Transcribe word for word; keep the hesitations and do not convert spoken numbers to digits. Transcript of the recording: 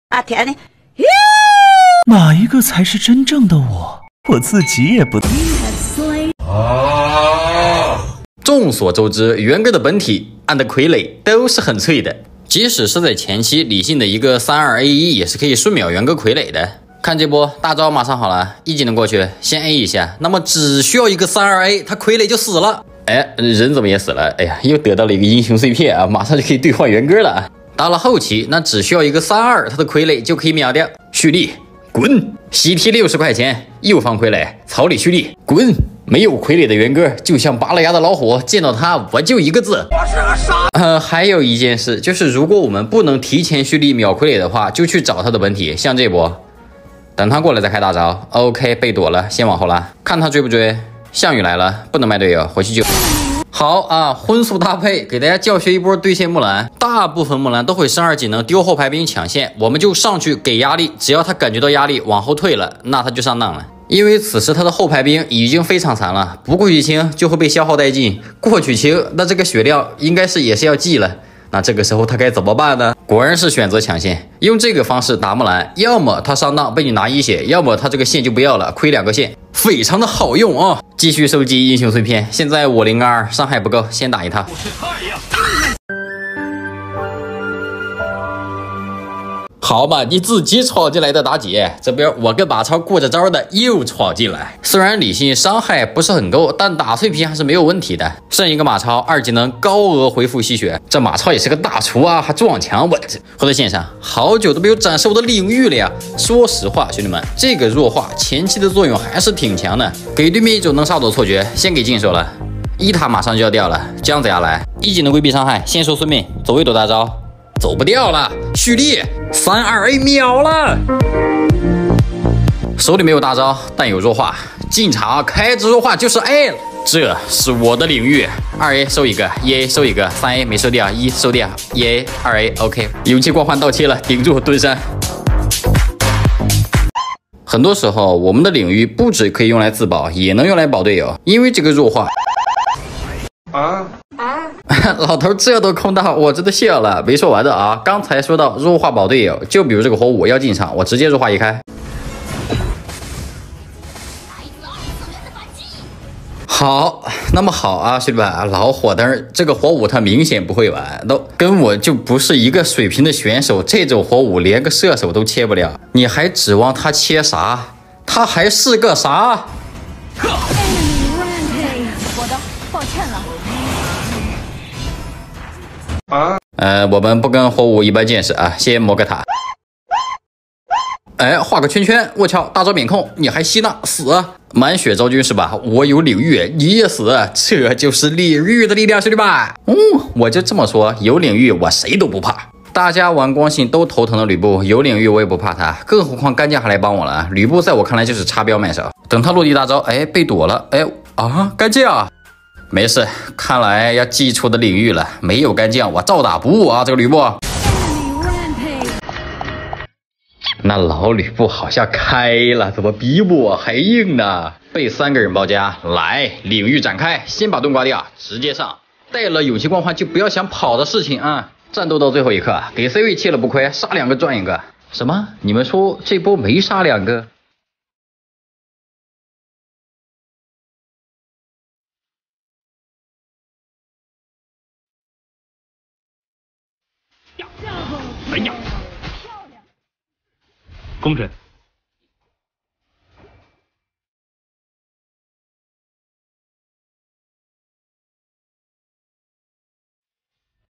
啊天哪！ 哪一个才是真正的我？我自己也不懂。 众所周知，元哥的本体按的傀儡都是很脆的，即使是在前期，理性的一个三二 A 一也是可以瞬秒元哥傀儡的。看这波大招马上好了，一技能过去先 A 一下，那么只需要一个三二 A， 他傀儡就死了。哎，人怎么也死了？哎呀，又得到了一个英雄碎片啊，马上就可以兑换元哥了。到了后期，那只需要一个三二，他的傀儡就可以秒掉。蓄力，滚！西 T 六十块钱，右方傀儡，草里蓄力，滚！没有傀儡的元哥就像拔了牙的老虎，见到他我就一个字，我是个傻。呃，还有一件事就是，如果我们不能提前蓄力秒傀儡的话，就去找他的本体，像这波，等他过来再开大招。OK， 被躲了，先往后拉，看他追不追。项羽来了，不能卖队友，回去救。好啊，荤素搭配，给大家教学一波对线木兰。大部分木兰都会升二技能丢后排兵抢线，我们就上去给压力，只要他感觉到压力往后退了，那他就上当了。因为此时他的后排兵已经非常残了，不过去清就会被消耗殆尽，过去清那这个血量应该是也是要记了。那这个时候他该怎么办呢？果然是选择抢线，用这个方式打木兰，要么他上当被你拿一血，要么他这个线就不要了，亏两个线，非常的好用啊！继续收集英雄碎片，现在我零二伤害不够，先打一套。好吧，你自己闯进来的妲己，这边我跟马超过着招的又闯进来。虽然李信伤害不是很够，但打脆皮还是没有问题的。剩一个马超，二技能高额回复吸血，这马超也是个大厨啊，还撞墙。我回到线上，好久都没有展示我的领域了呀。说实话，兄弟们，这个弱化前期的作用还是挺强的，给对面一种能杀走错觉，先给禁手了。一塔马上就要掉了，姜子牙来，一技能规避伤害，先收孙膑，走一躲大招。走不掉了，蓄力，三二 A 秒了。手里没有大招，但有弱化，进场开着弱化就是 A 了。这是我的领域，二 A 收一个，一 A 收一个，三 A 没收掉，一收掉，一 A 二 A OK， 勇气光环到期了，顶住蹲山。很多时候，我们的领域不只可以用来自保，也能用来保队友，因为这个弱化。啊啊！老头这都空到，我真的谢了。没说完的啊，刚才说到弱化保队友，就比如这个火舞要进场，我直接弱化一开。好，那么好啊，兄弟们，老火灯这个火舞他明显不会玩，都跟我就不是一个水平的选手，这种火舞连个射手都切不了，你还指望他切啥？他还是个啥？ 我的，抱歉了。 啊，呃，我们不跟火舞一般见识啊，先磨个塔。哎，画个圈圈，我操，大招免控，你还吸呢？死！满血昭君是吧？我有领域，你也死，这就是领域的力量，兄弟们。嗯，我就这么说，有领域我谁都不怕。大家玩光信都头疼的吕布，有领域我也不怕他，更何况干将还来帮我了。吕布在我看来就是插标卖手，等他落地大招，哎，被躲了，哎啊，干将。没事，看来要记出的领域了。没有干将，我照打不误啊！这个吕布，那老吕布好像开了，怎么比我还硬呢？被三个人包夹，来，领域展开，先把盾刮掉，直接上。带了勇气光环就不要想跑的事情啊！战斗到最后一刻，给 C 位切了不亏，杀两个赚一个。什么？你们说这波没杀两个？ 哎呀，功臣。